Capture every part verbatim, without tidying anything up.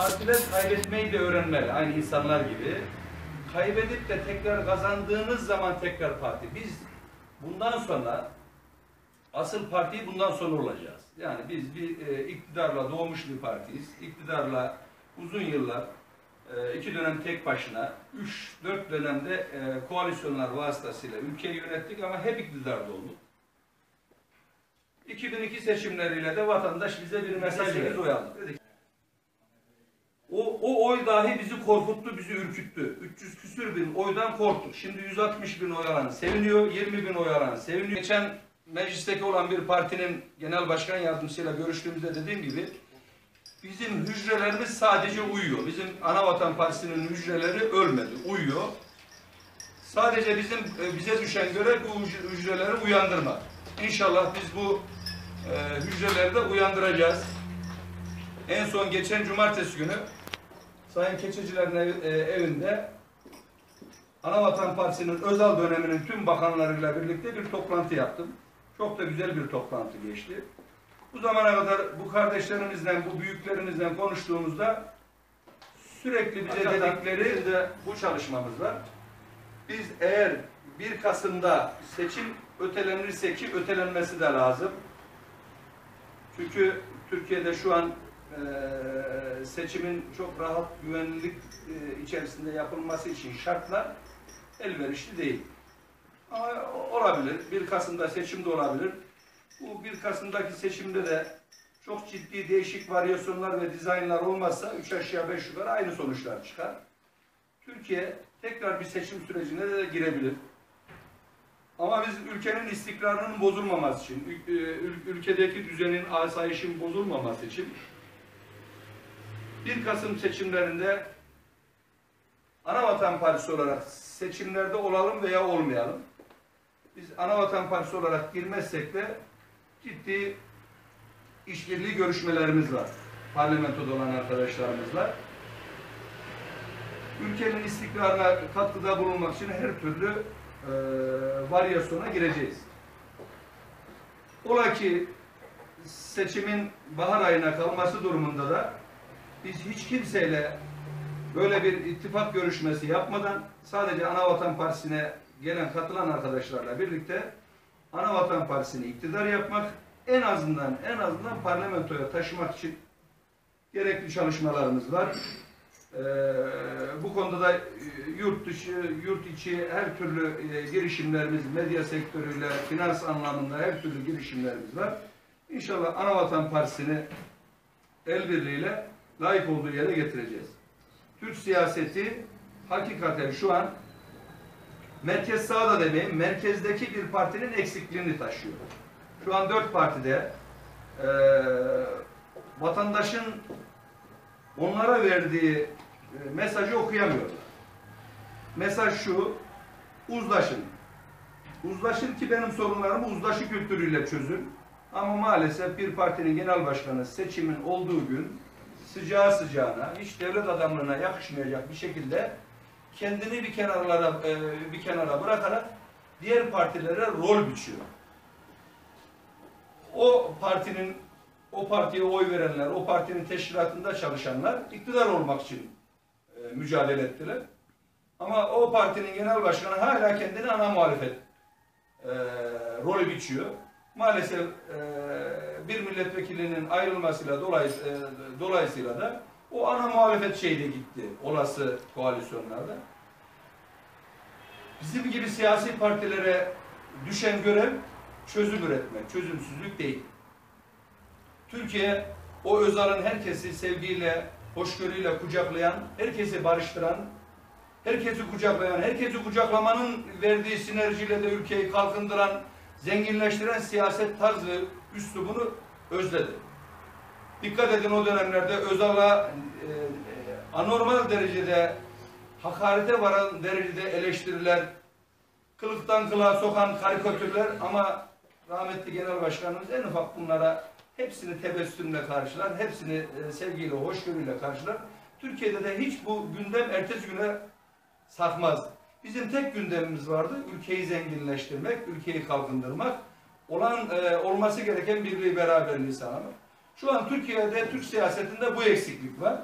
partiler kaybetmeyi de öğrenmeli. Aynı insanlar gibi. Kaybedip de tekrar kazandığınız zaman tekrar parti. Biz bundan sonra asıl partiyi bundan sonra olacağız. Yani biz bir e, iktidarla doğmuş bir partiyiz. İktidarla uzun yıllar, e, iki dönem tek başına, üç dört dönemde e, koalisyonlar vasıtasıyla ülkeyi yönettik ama hep iktidarda olduk. iki bin iki seçimleriyle de vatandaş bize bir mesaj verdi. O, o oy dahi bizi korkuttu, bizi ürküttü. üç yüz küsür bin oydan korktuk. Şimdi yüz altmış bin oy alan seviniyor, yirmi bin oy alan seviniyor. Geçen meclisteki olan bir partinin genel başkan yardımcısıyla görüştüğümüzde dediğim gibi bizim hücrelerimiz sadece uyuyor. Bizim Anavatan Partisi'nin hücreleri ölmedi, uyuyor. Sadece bizim bize düşen görev bu hücreleri uyandırmak. İnşallah biz bu e, hücreleri de uyandıracağız. En son geçen cumartesi günü Sayın Keçeciler'in ev, e, evinde Anavatan Partisi'nin özel döneminin tüm bakanlarıyla birlikte bir toplantı yaptım. Çok da güzel bir toplantı geçti. Bu zamana kadar bu kardeşlerimizden, bu büyüklerimizden konuştuğumuzda sürekli bize dedikleri de bu çalışmamız var. Biz eğer bir Kasım'da seçim ötelenirse ki ötelenmesi de lazım. Çünkü Türkiye'de şu an e, seçimin çok rahat, güvenlik e, içerisinde yapılması için şartlar elverişli değil. Ama olabilir. bir Kasım'da seçim de olabilir. Bu bir Kasım'daki seçimde de çok ciddi değişik varyasyonlar ve dizaynlar olmazsa üç aşağı beş yukarı aynı sonuçlar çıkar. Türkiye tekrar bir seçim sürecine de girebilir. Ama biz ülkenin istikrarının bozulmaması için, ülkedeki düzenin, asayişin bozulmaması için bir Kasım seçimlerinde Anavatan Partisi olarak seçimlerde olalım veya olmayalım. Biz Anavatan Partisi olarak girmezsek de ciddi işbirliği görüşmelerimiz var. Parlamentoda olan arkadaşlarımızla. Ülkenin istikrarına katkıda bulunmak için her türlü e, varyasyona gireceğiz. Ola ki seçimin bahar ayına kalması durumunda da biz hiç kimseyle böyle bir ittifak görüşmesi yapmadan sadece Anavatan Partisi'ne gelen katılan arkadaşlarla birlikte Anavatan Partisi'ni iktidar yapmak, en azından en azından parlamentoya taşımak için gerekli çalışmalarımız var. Ee, bu konuda da yurt dışı, yurt içi her türlü e, girişimlerimiz, medya sektörüyle, finans anlamında her türlü girişimlerimiz var. İnşallah Anavatan Partisi'ni el birliğiyle layık olduğu yere getireceğiz. Türk siyaseti hakikaten şu an merkez sağda demeyeyim, merkezdeki bir partinin eksikliğini taşıyor. Şu an dört partide e, vatandaşın onlara verdiği e, mesajı okuyamıyorlar. Mesaj şu: uzlaşın. Uzlaşın ki benim sorunlarımı uzlaşı kültürüyle çözün. Ama maalesef bir partinin genel başkanı seçimin olduğu gün sıcağı sıcağına, hiç devlet adamlığına yakışmayacak bir şekilde kendini bir kenarlara e, bir kenara bırakarak diğer partilere rol biçiyor. O partinin o partiye oy verenler, o partinin teşkilatında çalışanlar iktidar olmak için e, mücadele ettiler. Ama o partinin genel başkanı hala kendini ana muhalefet e, rolü biçiyor. Maalesef e, bir milletvekilinin ayrılmasıyla dolay, e, dolayısıyla da o ana muhalefet şeyde gitti olası koalisyonlarda. Bizim gibi siyasi partilere düşen görev çözüm üretmek, çözümsüzlük değil. Türkiye o Özal'ın herkesi sevgiyle, hoşgörüyle kucaklayan, herkesi barıştıran, herkesi kucaklayan, herkesi kucaklamanın verdiği sinerjiyle de ülkeyi kalkındıran, zenginleştiren siyaset tarzı, üslubunu özledi. Dikkat edin, o dönemlerde Özal'a e, anormal derecede, hakarete varan derecede eleştiriler, kılıktan kılığa sokan karikatürler, ama rahmetli genel başkanımız en ufak bunlara hepsini tebessümle karşılar, hepsini e, sevgiyle, hoşgörüyle karşılar. Türkiye'de de hiç bu gündem ertesi güne sarkmaz. Bizim tek gündemimiz vardı: ülkeyi zenginleştirmek, ülkeyi kalkındırmak, olan e, olması gereken birliği, beraberliği sağlamak. Şu an Türkiye'de, Türk siyasetinde bu eksiklik var.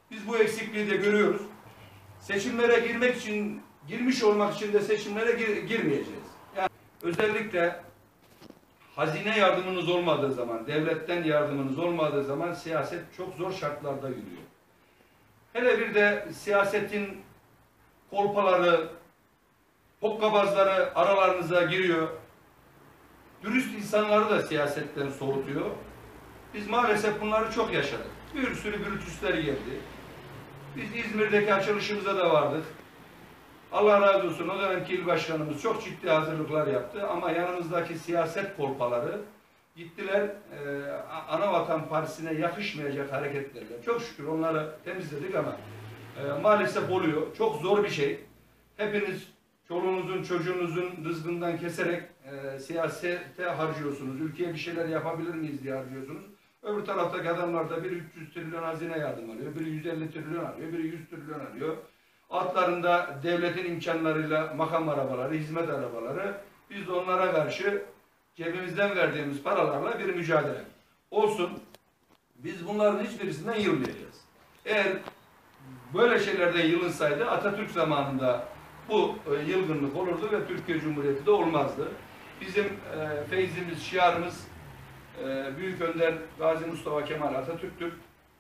Biz bu eksikliği de görüyoruz. Seçimlere girmek için, girmiş olmak için de seçimlere gir, girmeyeceğiz. Yani özellikle hazine yardımınız olmadığı zaman, devletten yardımınız olmadığı zaman siyaset çok zor şartlarda yürüyor. Hele bir de siyasetin kolpaları, hokkabazları aralarınıza giriyor. Dürüst insanları da siyasetten soğutuyor. Biz maalesef bunları çok yaşadık. Bir sürü brütüsler geldi. Biz İzmir'deki açılışımıza da vardık. Allah razı olsun, o dönemki il başkanımız çok ciddi hazırlıklar yaptı ama yanımızdaki siyaset kolpaları gittiler e, Anavatan Partisi'ne yakışmayacak hareketlerle. Çok şükür onları temizledik ama e, maalesef oluyor. Çok zor bir şey. Hepiniz çoluğunuzun, çocuğunuzun rızkından keserek e, siyasete harcıyorsunuz. Ülkeye bir şeyler yapabilir miyiz diye harcıyorsunuz. Öbür taraftaki adamlar da biri üç yüz trilyon hazine yardım alıyor, biri yüz elli trilyon alıyor, biri yüz trilyon alıyor. Altlarında devletin imkanlarıyla makam arabaları, hizmet arabaları, biz de onlara karşı cebimizden verdiğimiz paralarla bir mücadele. Olsun, biz bunların hiçbirisinden yılmayacağız. Eğer böyle şeylerden yılınsaydı Atatürk zamanında bu e, yılgınlık olurdu ve Türkiye Cumhuriyeti de olmazdı. Bizim e, feyzimiz, şiarımız e, Büyük Önder Gazi Mustafa Kemal Atatürk'tür.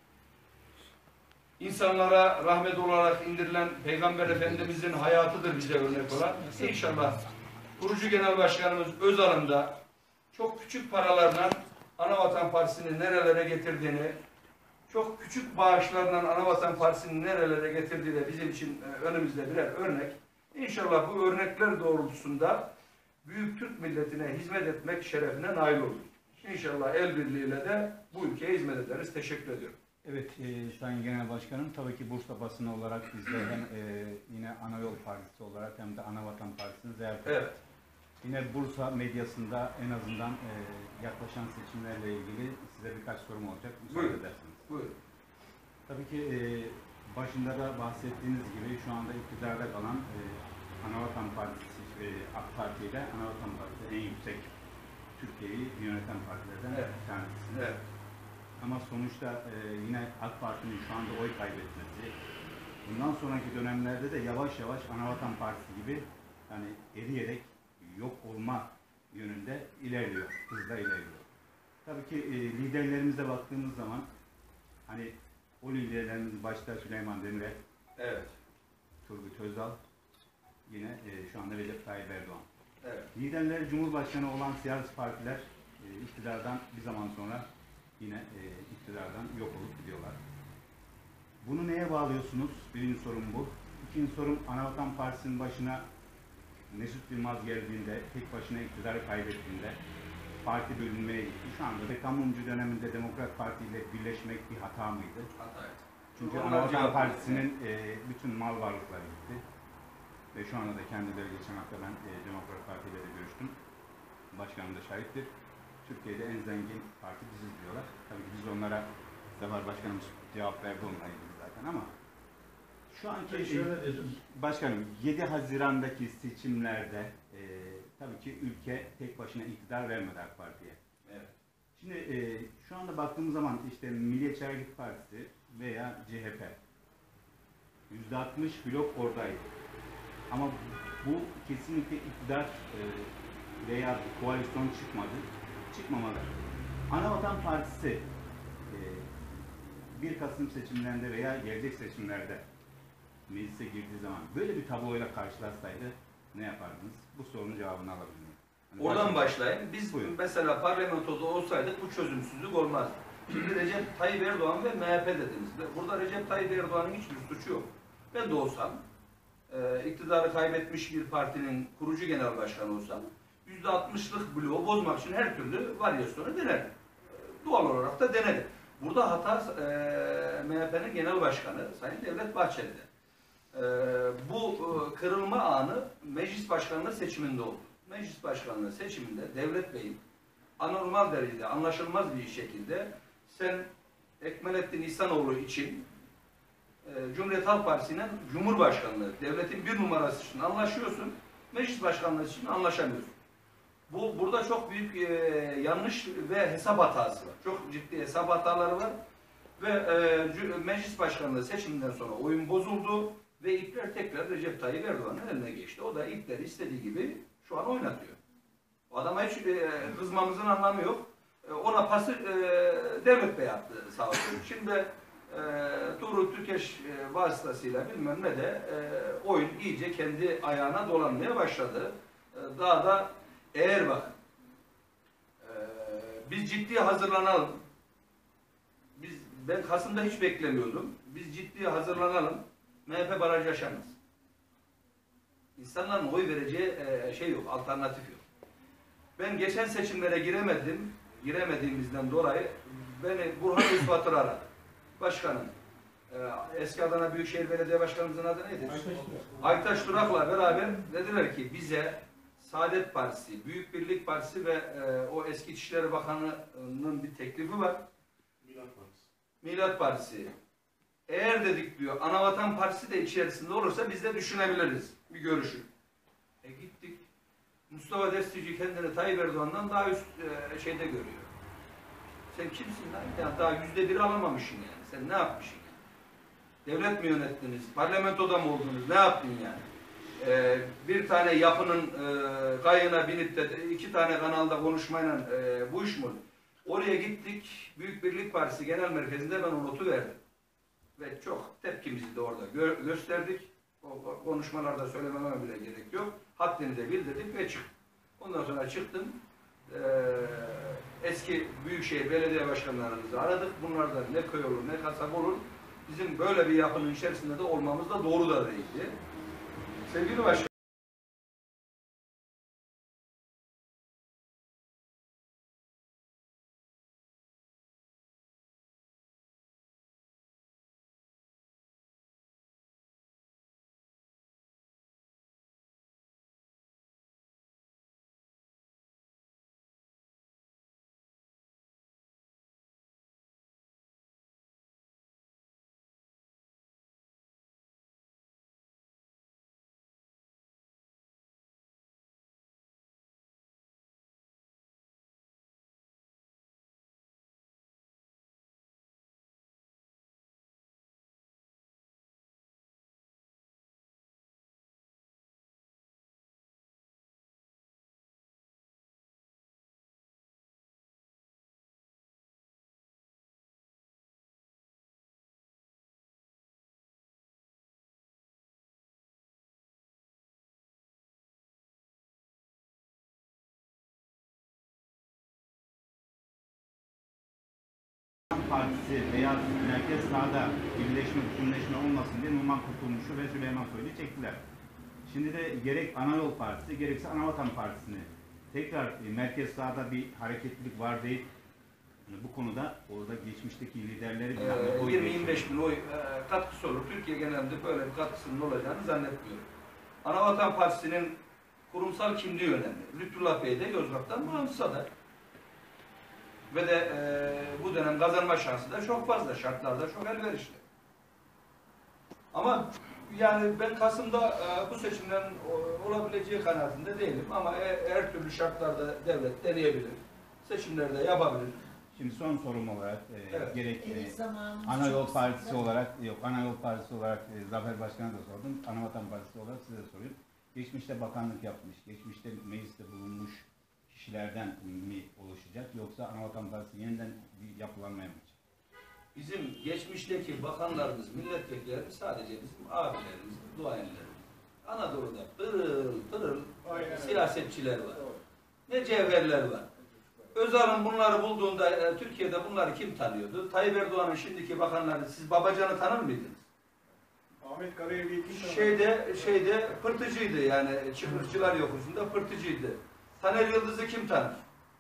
İnsanlara rahmet olarak indirilen Peygamber Efendimizin hayatıdır bize örnek olan. İnşallah kurucu genel başkanımız Özal'ın da çok küçük paralarla Anavatan Partisi'ni nerelere getirdiğini, çok küçük bağışlarla Anavatan Partisi'ni nerelere getirdiği de bizim için önümüzde birer örnek. İnşallah bu örnekler doğrultusunda büyük Türk milletine hizmet etmek şerefine nail olur. İnşallah el birliğiyle de bu ülkeye hizmet ederiz. Teşekkür ediyorum. Evet, e, Sayın Genel Başkanım, tabii ki Bursa basını olarak biz de hem e, yine Anayol Partisi olarak hem de Anavatan Partisi'ni ziyaret ettik. Evet. Yine Bursa medyasında en azından e, yaklaşan seçimlerle ilgili size birkaç sorum olacak. Müsaade edersiniz. Buyurun. Tabii ki e, başında da bahsettiğiniz gibi şu anda iktidarda kalan e, Anavatan Partisi, e, AK Parti ile Anavatan Partisi en yüksek Türkiye'yi yöneten partilerden evet. bir tanesi. Evet. Ama sonuçta e, yine AK Parti'nin şu anda oy kaybetmesi, bundan sonraki dönemlerde de yavaş yavaş Anavatan Partisi gibi yani eriyerek yok olma yönünde ilerliyor, hızla ilerliyor. Tabii ki e, liderlerimize baktığımız zaman hani o liderlerimiz başta Süleyman Demirel, evet. Turgut Özal, yine e, şu anda Recep Tayyip Erdoğan. Evet. Liderleri Cumhurbaşkanı olan siyasi partiler e, iktidardan bir zaman sonra yine e, iktidardan yok olup gidiyorlar. Bunu neye bağlıyorsunuz? Birinci sorum bu. İkinci sorum, Anavatan Partisi'nin başına Mesut Yılmaz geldiğinde, tek başına iktidarı kaybettiğinde parti bölünmeye gitti. Şu anda da Kamuncu döneminde Demokrat Parti ile birleşmek bir hata mıydı? Hataydı. Çünkü Onlar Anavatan cevap Partisi'nin e, bütün mal varlıkları gitti. Ve şu anda da kendileri geçen hafta ben e, Demokrat Parti ile de görüştüm. Başkanım da şahittir. Türkiye'de en zengin parti biziz diyorlar. Tabii ki biz onlara Zafer Başkanımız cevap verdi onunla ilgili zaten ama şu anki şöyle başkanım yedi Haziran'daki seçimlerde e, tabii ki ülke tek başına iktidar vermedi AK Parti'ye. Evet. Şimdi e, şu anda baktığımız zaman işte Milliyetçi Hareket Partisi veya C H P yüzde altmış blok oradaydı. Ama bu kesinlikle iktidar e, veya koalisyon çıkmadı. Çıkmamalı. Anavatan Partisi e, bir Kasım seçimlerinde veya gelecek seçimlerde meclise girdiği zaman böyle bir tabloyla karşılaşsaydı ne yapardınız? Bu sorunun cevabını alabilir miyim? Hani Oradan başlayayım. Biz Buyurun. mesela parlamentoda olsaydık bu çözümsüzlük olmazdı. Şimdi Recep Tayyip Erdoğan ve M H P dediniz. Burada Recep Tayyip Erdoğan'ın hiçbir suçu yok. Ben de olsam, e, iktidarı kaybetmiş bir partinin kurucu genel başkanı olsam, yüzde altmışlık bloğu bozmak için her türlü varyasyonu dener. E, doğal olarak da denedi. Burada hata e, M H P'nin genel başkanı Sayın Devlet Bahçeli'de. E, bu e, kırılma anı meclis başkanlığı seçiminde oldu. Meclis başkanlığı seçiminde Devlet Bey'in anormal derecede anlaşılmaz bir şekilde sen Ekmelettin İhsanoğlu için e, Cumhuriyet Halk Partisi'nin Cumhurbaşkanlığı, devletin bir numarası için anlaşıyorsun, meclis başkanlığı için anlaşamıyorsun. Bu burada çok büyük e, yanlış ve hesap hatası var. Çok ciddi hesap hataları var. Ve e, cü- meclis başkanlığı seçiminden sonra oyun bozuldu ve ipler tekrar Recep Tayyip Erdoğan'ın eline geçti. O da ipleri istediği gibi şu an oynatıyor. O adama hiç e, kızmamızın anlamı yok. E, ona pası e, Devlet Bey yaptı sağ olsun. Şimdi e, Tuğrul Türkeş e, vasıtasıyla bilmem ne de e, oyun iyice kendi ayağına dolanmaya başladı. E, daha da eğer bak e, biz ciddi hazırlanalım. Biz ben Kasım'da hiç beklemiyordum. Biz ciddi hazırlanalım. M H P baraj yaşamaz. İnsanların oy vereceği e, şey yok, alternatif yok. Ben geçen seçimlere giremedim. Giremediğimizden dolayı beni Burhan Özbatır aradı. Başkanım, e, eski Adana Büyükşehir Belediye Başkanımızın adı neydi? Aytaş Durak. Aytaş Durak'la beraber dediler ki bize Saadet Partisi, Büyük Birlik Partisi ve e, o eski İçişleri Bakanı'nın bir teklifi var. Milat Partisi. Milat Partisi. Eğer dedik diyor, Anavatan Partisi de içerisinde olursa biz de düşünebiliriz. Bir görüşü. E gittik. Mustafa Destici kendini Tayyip Erdoğan'dan daha üst e, şeyde görüyor. Sen kimsin lan? Yani daha yüzde bir alamamışsın yani. Sen ne yapmışsın yani? Devlet mi yönettiniz? Parlamentoda mı oldunuz? Ne yaptın yani? Ee, bir tane yapının e, kayığına binip de iki tane kanalda konuşmayla e, bu iş mi? Oraya gittik. Büyük Birlik Partisi Genel Merkezi'nde ben o notu verdim. Ve çok tepkimizi de orada gö gösterdik. O, o konuşmalarda söylememe bile gerek yok. Haddini de bildirdik ve çıktık. Ondan sonra çıktım. Ee, eski Büyükşehir Belediye Başkanlarımızı aradık. Bunlardan ne köy olur ne kasaba olur. Bizim böyle bir yapının içerisinde de olmamız da doğru da değildi. Sevgili Başkan. Partisi veya merkez sağda birleşme, bütünleşme olmasın diye Numan Kurtulmuş'u ve Süleyman Soylu'yu çektiler. Şimdi de gerek Anayol Partisi gerekse Anavatan Partisi'ni tekrar e, merkez sağda bir hareketlilik var deyip yani bu konuda orada geçmişteki liderleri Ee, yirmi yirmi beş bin oy e, katkısı olur. Türkiye genelinde böyle bir katkısının olacağını zannetmiyorum. Anavatan Partisi'nin kurumsal kimliği önemli. Lütfullah Bey de Yozgat'tan bağımsız aday. Ve de e, bu dönem kazanma şansı da çok fazla. Şartlarda çok elverişli. Ama yani ben Kasım'da e, bu seçimden o, olabileceği kanaatinde değilim. Ama e, her türlü şartlarda devlet deneyebilir. Seçimlerde yapabilir. Şimdi son sorum olarak e, Evet. gerek e, Evet, zamanımız Anayol çok Partisi kısıtlı. olarak yok Anayol Partisi olarak e, Zafer Başkan'a da sordum. Anavatan Partisi olarak size de soruyorum. Geçmişte bakanlık yapmış, geçmişte mecliste bulunmuş kişilerden mi oluşacak yoksa Anavatan Partisi yeniden bir yapılanmaya mı olacak? Bizim geçmişteki bakanlarımız, milletvekillerimiz sadece bizim abilerimiz, duayenlerimiz. Anadolu'da pırıl pırıl Aynen. siyasetçiler var. Ne cevherler var. Özal'ın bunları bulduğunda e, Türkiye'de bunları kim tanıyordu? Tayyip Erdoğan'ın şimdiki bakanları, siz Babacan'ı tanır mıydınız? Ahmet Karayel'i kim tanır? Şeyde, şeyde pırtıcıydı yani, çıkırıkçılar yokusunda pırtıcıydı. Taner Yıldız'ı kim tanır?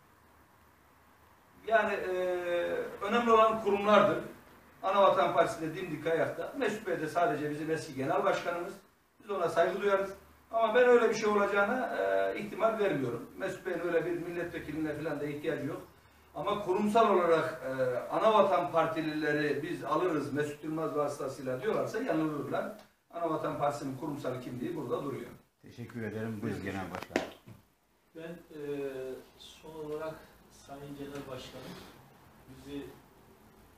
Yani e, önemli olan kurumlardır. Anavatan Partisi'nde dimdik ayakta. Mesut Bey de sadece bizim eski genel başkanımız. Biz ona saygı duyarız. Ama ben öyle bir şey olacağına e, ihtimal vermiyorum. Mesut Bey'in öyle bir milletvekiline falan da ihtiyacı yok. Ama kurumsal olarak e, Anavatan Partilileri biz alırız Mesut Yılmaz vasıtasıyla diyorlarsa yanılırlar. Anavatan Partisi'nin kurumsal kimliği burada duruyor. Teşekkür ederim. Buyurun Genel Başkan. Ben e, son olarak Sayın Genel Başkanım bizi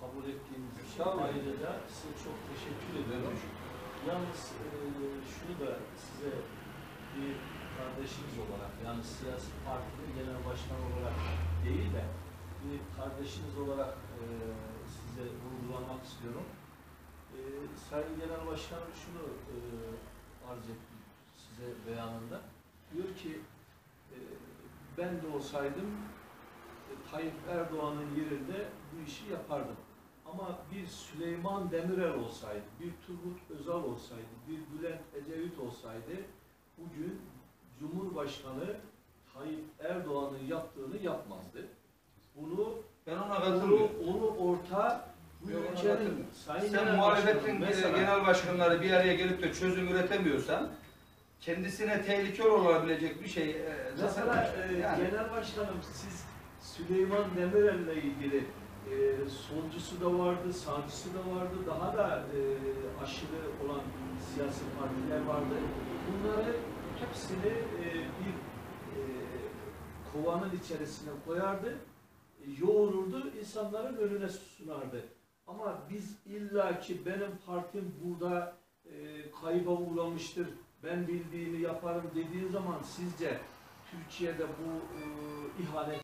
kabul ettiğiniz için Sağ olun. ayrıca size çok teşekkür ediyorum. Yalnız e, şunu da size bir kardeşiniz olarak, yani siyasi partinin genel başkanı olarak değil de bir kardeşiniz olarak e, size vurgulamak istiyorum. E, Sayın Genel Başkanım şunu e, arz etti size beyanında. Diyor ki e, ben de olsaydım e, Tayyip Erdoğan'ın yerinde bu işi yapardım. Ama bir Süleyman Demirel olsaydı, bir Turgut Özal olsaydı, bir Bülent Ecevit olsaydı bugün Cumhurbaşkanı Tayyip Erdoğan'ın yaptığını yapmazdı. Bunu Ben ona onu, katılmıyorum. onu orta bu Yok, ona ülkenin katılmıyorum. Sayın Sen Genel muhalefetin Başkanım, e, mesela genel başkanları bir araya gelip de çözüm üretemiyorsan kendisine tehlikeli olabilecek bir şey e, mesela zaten e, yani. Genel Başkanım siz Süleyman Demirel'le ilgili e, solcusu da vardı, sağcısı da vardı, daha da e, aşırı olan siyasi partiler vardı. Bunları hepsini e, bir e, kovanın içerisine koyardı, e, yoğururdu, insanların önüne sunardı. Ama biz illaki benim partim burada e, kayba uğramıştır, ben bildiğimi yaparım dediğin zaman sizce Türkiye'de bu e, ihanet